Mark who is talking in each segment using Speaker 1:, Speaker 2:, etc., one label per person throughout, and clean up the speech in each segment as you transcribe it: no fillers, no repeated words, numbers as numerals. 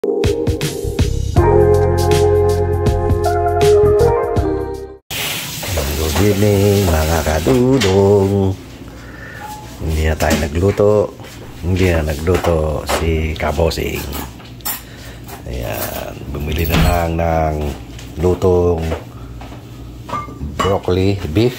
Speaker 1: Good evening mga kadudong. Hindi na tayo nagluto. Hindi na nagluto si Kabosing. Ayan, bumili na lang ng lutong broccoli, beef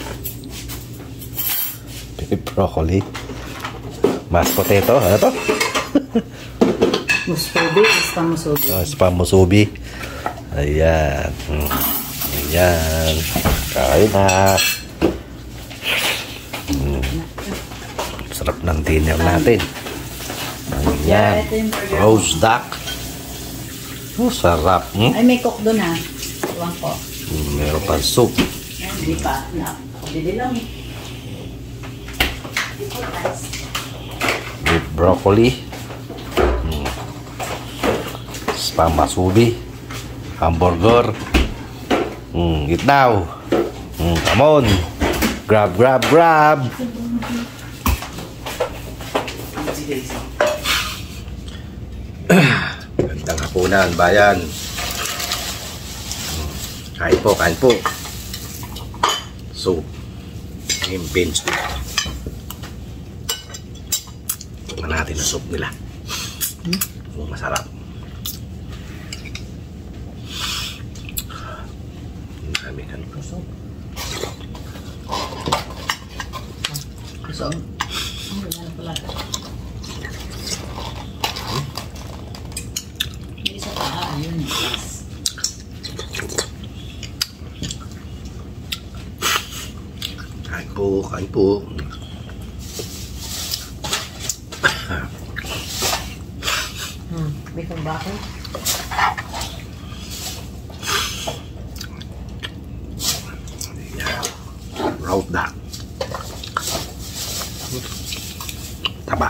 Speaker 1: broccoli, mashed potato, ano to?
Speaker 2: Musubi, spamusubi.
Speaker 1: Spamusubi. Ayan. Ayan. Kain na. Sarap ng dinner natin. Ayan. Roast duck. Oh, sarap.
Speaker 2: Ay, may cook doon ha. Tuwang ko.
Speaker 1: Meron pa soup.
Speaker 2: Hindi pa. Hindi lang.
Speaker 1: With broccoli. Spamusubi. Hamburger. Eat now. Come on. Grab, grab, grab. Gandang hapunan, bayan. Kain po, kain po. Soup. Yung beans. Tingnan natin ang soup nila. Masarap. Kami kan kusog.
Speaker 2: Kusog. Ano pala? Hindi sa paa, ayun.
Speaker 1: Kain po, kain po.
Speaker 2: May kang bakit?
Speaker 1: Roast duck. Taba.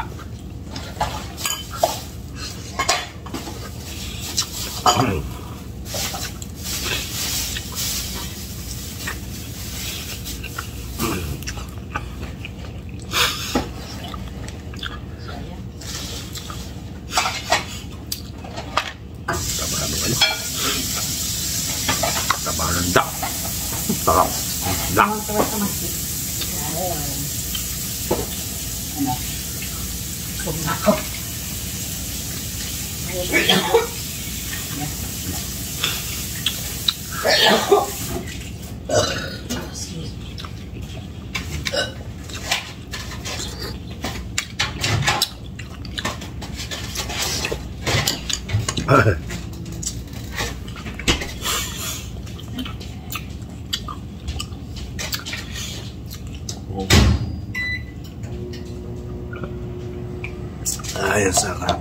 Speaker 1: Taba ng duck. Sarap. Duck.
Speaker 2: Ano? Kumako.
Speaker 1: Ay, ang sarap.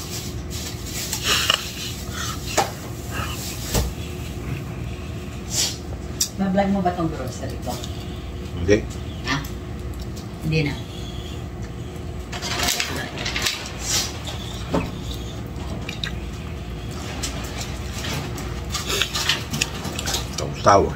Speaker 2: Ma-vlog mo ba itong grocery ko?
Speaker 1: Hindi.
Speaker 2: Ha? Hindi na.
Speaker 1: Tawa.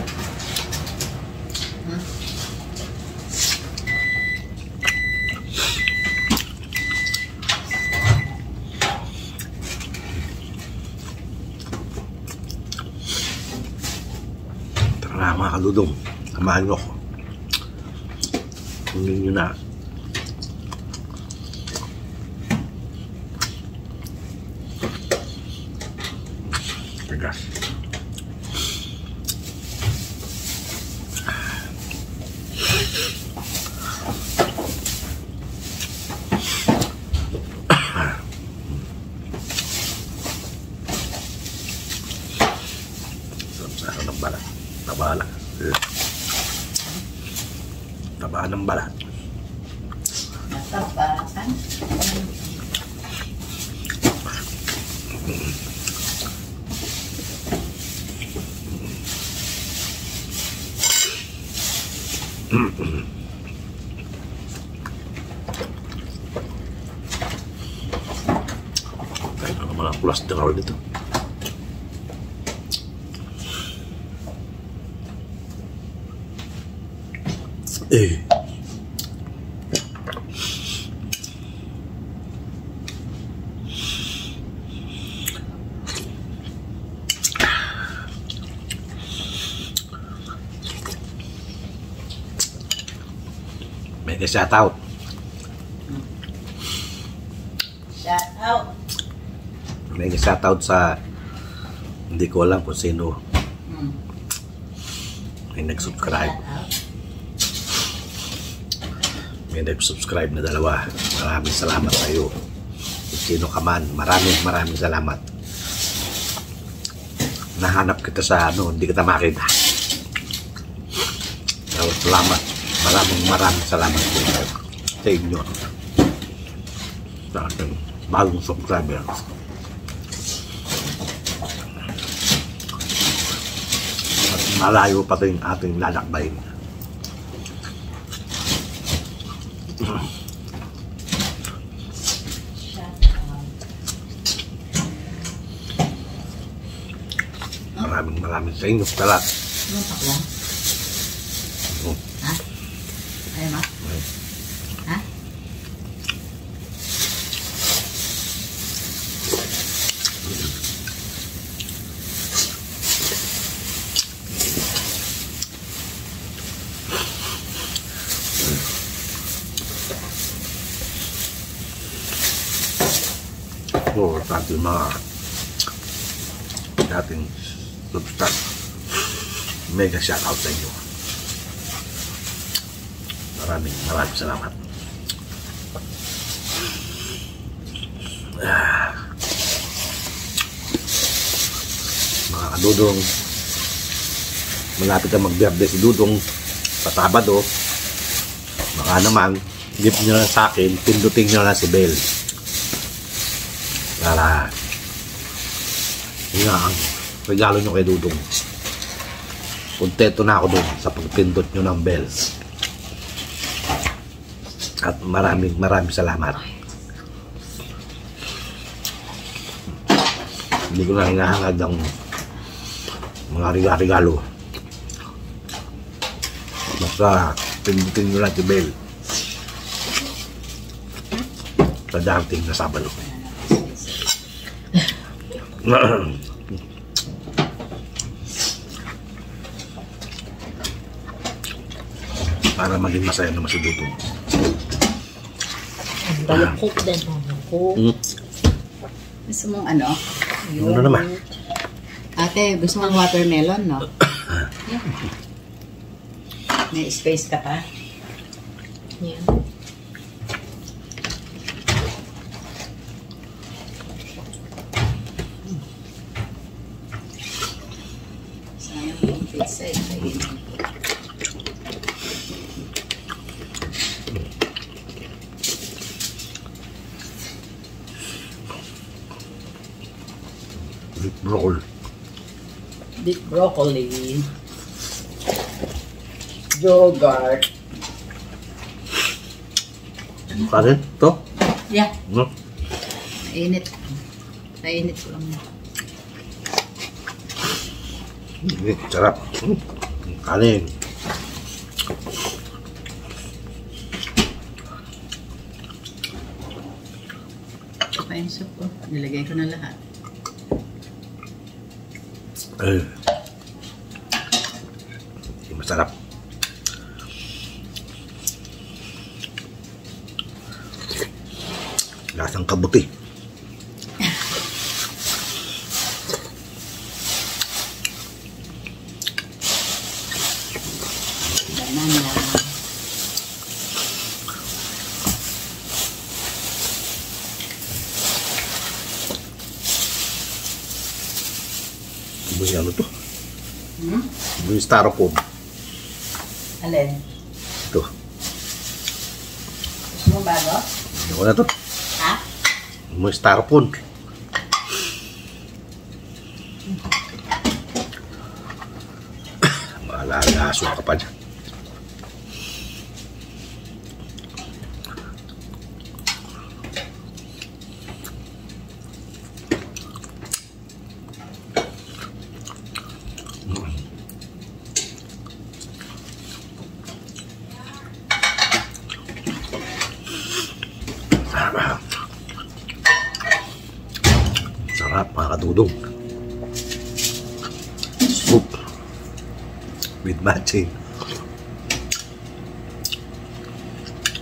Speaker 1: Tara mga kaludong, samahan nyo ako. Kunin nyo na. Tigas. Sarap ng balat. Tabala. Taba ng balat.
Speaker 2: Natapasan.
Speaker 1: Kaya na naman ang cholesterol dito. Mega shoutout.
Speaker 2: Shout out.
Speaker 1: Mega shoutout sa hindi ko alam kung sino may nag-subscribe.
Speaker 2: Shout out.
Speaker 1: May nag-subscribe na dalawa. Maraming salamat sa iyo. Kung sino ka man, maraming salamat. Nahanap kita sa hindi kita makita. Salamat. Maraming salamat sa inyo. Sa ating bagong subscriber. At malayo pa rin ating lalakbayin. Maraming sa inyo sa lahat.
Speaker 2: Ano pa lang? Ha? Ayaw mo? Ha?
Speaker 1: Oo, sa ating mga dating subscribe. Mega shoutout sa inyo. Maraming salamat. Mga kadudong, malapit na mag-birthday si Dudong sa Sabado. Baka naman, gift nyo lang sa akin, pindutin nyo lang si Bel. Para yun ang regalo nyo kay Dudong. Kontento na ako doon sa pagpindot nyo ng bells. At maraming salamat. Hindi ko na hinahangad ng mga regalo. Basta pindutin nyo lang si Bel sa darating na Sabado. Para maging masaya naman si Dudong.
Speaker 2: Balukok din. Balukok. Gusto mong ano?
Speaker 1: Ano naman?
Speaker 2: Ate, gusto mong watermelon, no? May space ka pa? Yeah. Sayang yung pizza eh. Big broccoli. Yogurt.
Speaker 1: Mukha rin? Ito?
Speaker 2: Yeah.
Speaker 1: No?
Speaker 2: Mainit. Mainit ko lang.
Speaker 1: Sarap. Kanin.
Speaker 2: Ito pa yung soup ko. Nilagay ko na lahat.
Speaker 1: Masarap. Lasang kabuti.
Speaker 2: Banana.
Speaker 1: Ano to? Yung styrofoam.
Speaker 2: Alin?
Speaker 1: Ito.
Speaker 2: Gusto mo bago?
Speaker 1: Ano na to?
Speaker 2: Ha?
Speaker 1: Yung styrofoam. Malalaso ka pa dyan. Sarap mga kadudong. Soup with matching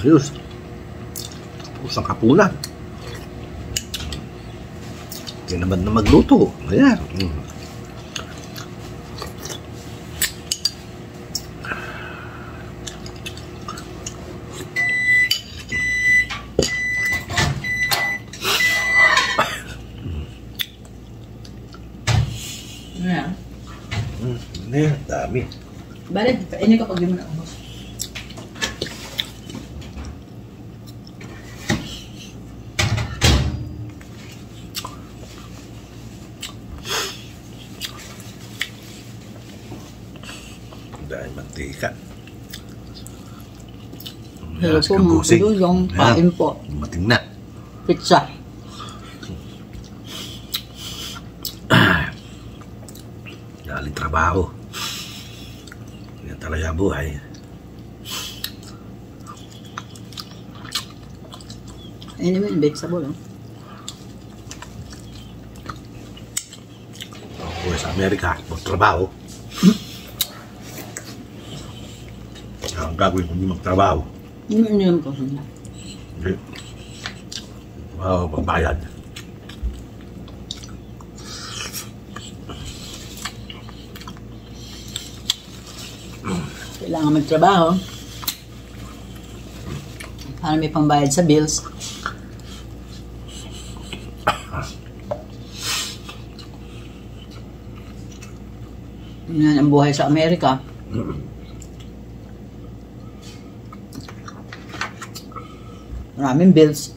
Speaker 1: Ayos. Usang kapunan. Hindi naman na magluto. Ayan.
Speaker 2: Ayan.
Speaker 1: Ayan, dami.
Speaker 2: Balik, ini kapag di mo na ubos.
Speaker 1: Dahil mantika.
Speaker 2: Hello po mga kudulong, kain po.
Speaker 1: Mating na.
Speaker 2: Pizza.
Speaker 1: Galing trabaho. Yan talaga buhay.
Speaker 2: Ayun naman, vegetable.
Speaker 1: Ako sa Amerika, magtrabaho. Ang gagawin ko hindi magtrabaho.
Speaker 2: Yun ko.
Speaker 1: Hindi. Pagbayad.
Speaker 2: Kailangan magtrabaho para may pangbayad sa bills. Yan ang buhay sa Amerika. Maraming bills.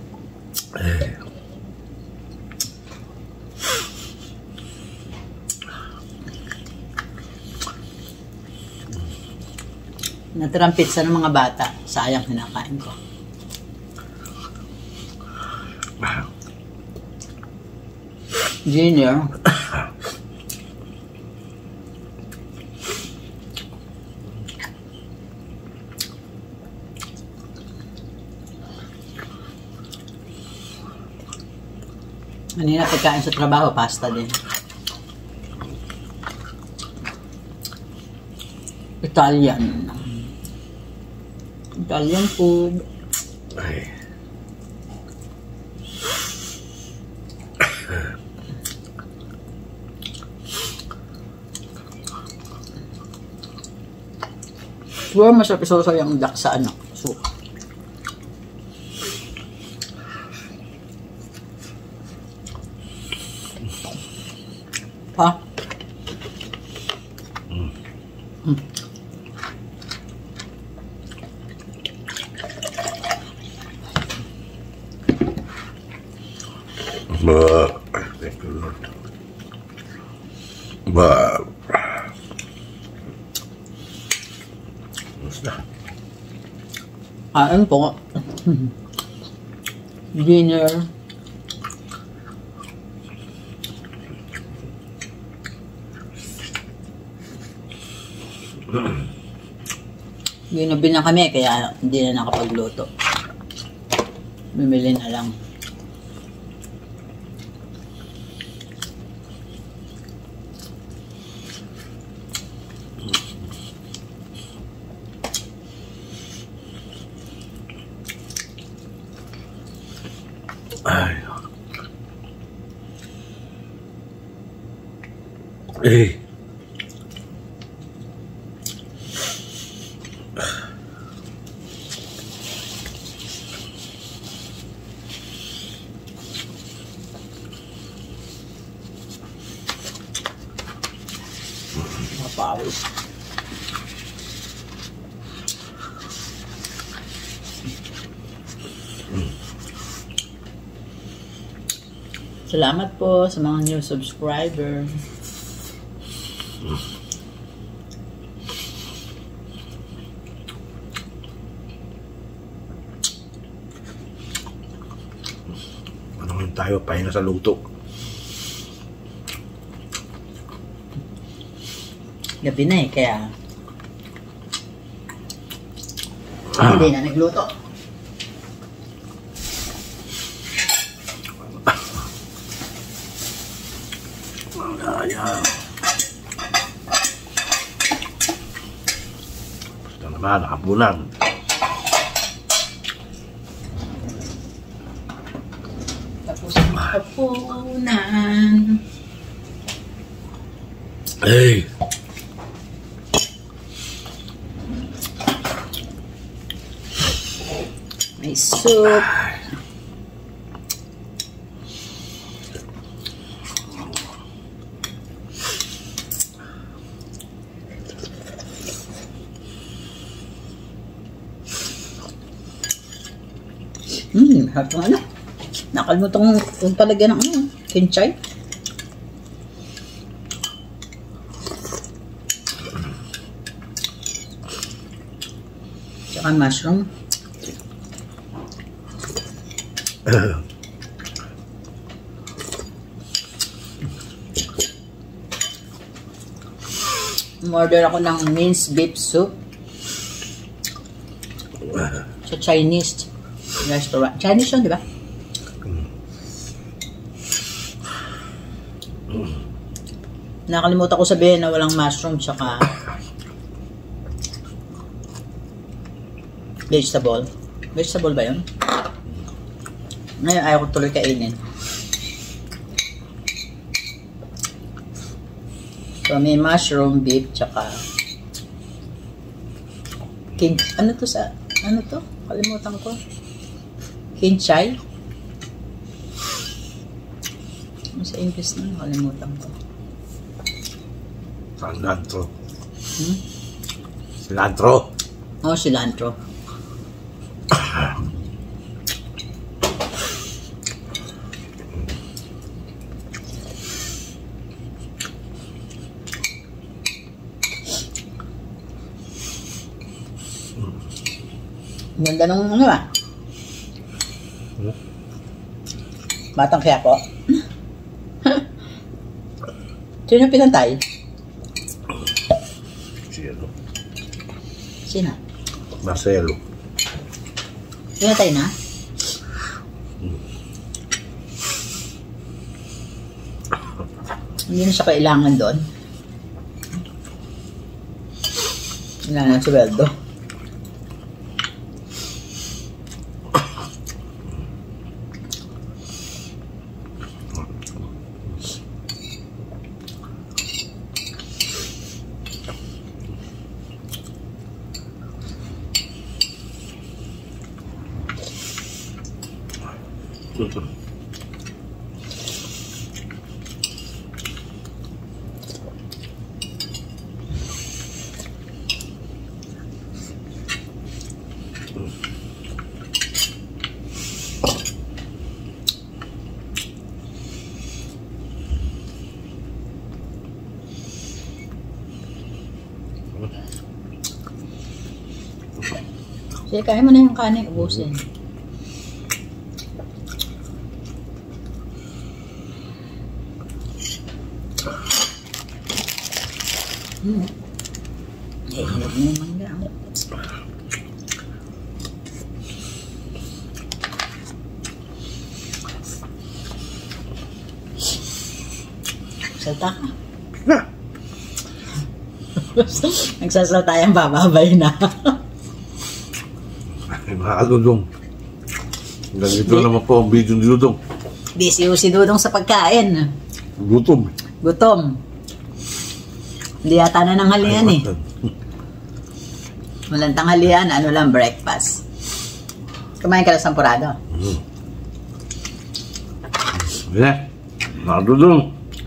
Speaker 2: Natirang pizza ng mga bata. Sayang kinakain ko. Junior. Kanina pagkain sa trabaho, pasta din. Italian food.
Speaker 1: Ay.
Speaker 2: Siguro masarap isaw-saw yung duck sa ano, soup. Ha?
Speaker 1: Thank you, Lord. Basta.
Speaker 2: Kain po. Dinner. Ginabi na kami kaya hindi na nakapagluto. Bumili na lang.
Speaker 1: Ay. Eh.
Speaker 2: Mapawis. Salamat po sa mga new subscriber.
Speaker 1: Ano tayo pahinga sa luto?
Speaker 2: Gabi na eh, kaya hindi na nagluto.
Speaker 1: Ayan. Basta naman, nakapunan.
Speaker 2: hapunan.
Speaker 1: Hey.
Speaker 2: May soup. Harap ng ano. Nakalimutan kong palagyan ng ano, kinchay. Tsaka mushroom. Order ako ng minced beef soup sa Chinese restaurant. Chinese yun, di ba? Nakalimutan ko sabihin na walang mushroom tsaka vegetable. Vegetable ba yun? Ngayon ayaw ko tuloy kainin. So may mushroom, beef, tsaka ano to sa, ano to? Kalimutan ko. Kinchay. Ano sa English na? Kalimutan ko.
Speaker 1: Cilantro. Cilantro.
Speaker 2: Oh, cilantro. Ganda nung ano ah. Batang kaya ko. Sino pinantay?
Speaker 1: Sino?
Speaker 2: Sino?
Speaker 1: Marcelo.
Speaker 2: Pinantay na? Hindi na siya kailangan doon. Wala na si Beldo. Sige, kaya mo na yung kanin, ubusin. Eh, hirap mo yung mangga. Salta ka. Nagsasalta yung bababay na.
Speaker 1: Ay, mga kaludong. Ganito naman po ang video ni Dudong.
Speaker 2: Busy si Dudong sa pagkain.
Speaker 1: Gutom.
Speaker 2: Gutom. Hindi yata na nanghalian eh. Walang tanghalian, ano lang, breakfast. Kumain ka ng sampurado.
Speaker 1: Yeah. Mga Dudong.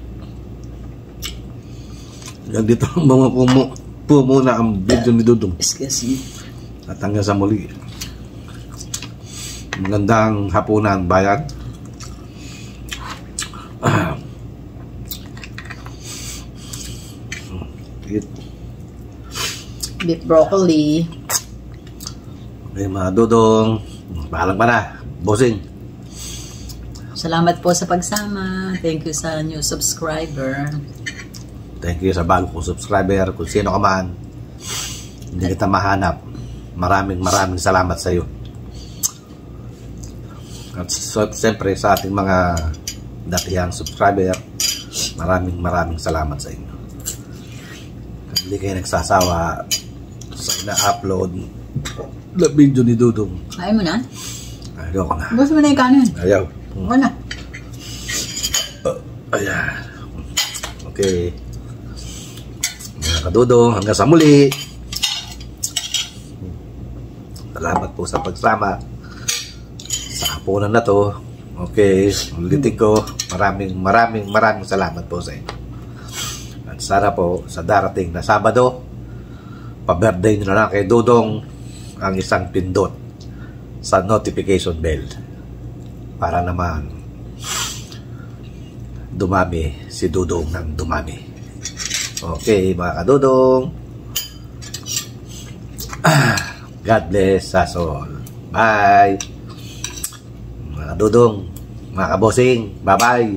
Speaker 1: Ganito ang mga pumuna ang video ni Dudong.
Speaker 2: Excuse me.
Speaker 1: At hanggang sa muli. Magandang hapunan, bayan.
Speaker 2: Beef broccoli.
Speaker 1: Okay, mga Dudong. Bahalang pa na. Bossing.
Speaker 2: Salamat po sa pagsama. Thank you sa new subscriber.
Speaker 1: Thank you sa bago kong subscriber. Kung sino ka man, hindi kita mahanap. Maraming salamat sa iyo. At siyempre sa ating mga datihang subscriber, maraming salamat sa inyo. At hindi kayo nagsasawa sa ina-upload na video ni Dudong.
Speaker 2: Ayaw mo na?
Speaker 1: Ayaw ko na.
Speaker 2: Gusto mo na yung kanin?
Speaker 1: Ayaw.
Speaker 2: Wala.
Speaker 1: Ayan. Okay. Mga kadudong, hanggang sa muli. Salamat po sa pagsama sa hapunan na to. Okay, ulitin ko, maraming salamat po sa inyo. At sana po sa darating na Sabado, pa-birthday nyo na lang kay Dudong ang isang pindot sa notification bell para naman dumami si Dudong ng dumami. Okay, mga kadudong. God bless us all. Bye. Mga kadudong, mga kabosing, bye-bye.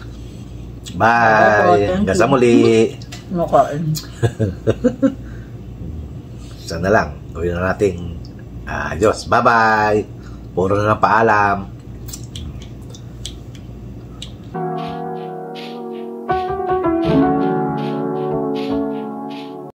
Speaker 1: Bye. Hanggang sa muli.
Speaker 2: Makain.
Speaker 1: Sana lang. Gawin na natin. Adios. Bye-bye. Puro na ng paalam.